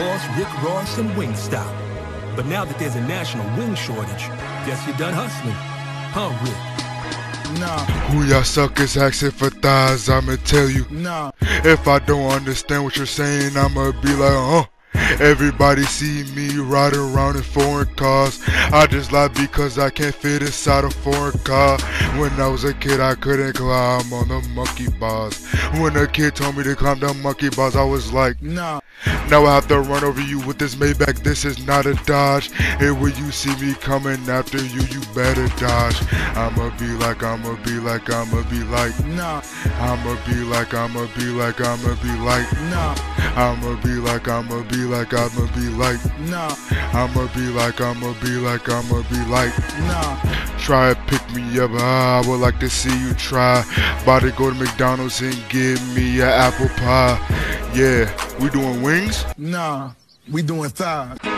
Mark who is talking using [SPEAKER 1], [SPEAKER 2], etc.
[SPEAKER 1] boss Rick Ross and Wingstop. But now that there's a national wing shortage, guess you're done hustling, huh, Rick?
[SPEAKER 2] Nah.
[SPEAKER 3] Who y'all suckers asking for thighs? I'ma tell you.
[SPEAKER 2] Nah.
[SPEAKER 3] If I don't understand what you're saying, I'ma be like, Everybody see me riding around in foreign cars. I just lie because I can't fit inside a foreign car. When I was a kid, I couldn't climb on the monkey bars. When a kid told me to climb the monkey bars, I was like,
[SPEAKER 2] nah.
[SPEAKER 3] Now I have to run over you with this Maybach. This is not a Dodge. And when you see me coming after you, you better dodge. I'ma be like, nah. I'ma be like, nah. I'ma be like, nah. I'ma be like, nah. I'ma be like,
[SPEAKER 2] nah.
[SPEAKER 3] Try to pick me up, I would like to see you try. About to go to McDonald's and give me an apple pie. Yeah, we doing wings?
[SPEAKER 2] Nah, we doing thighs.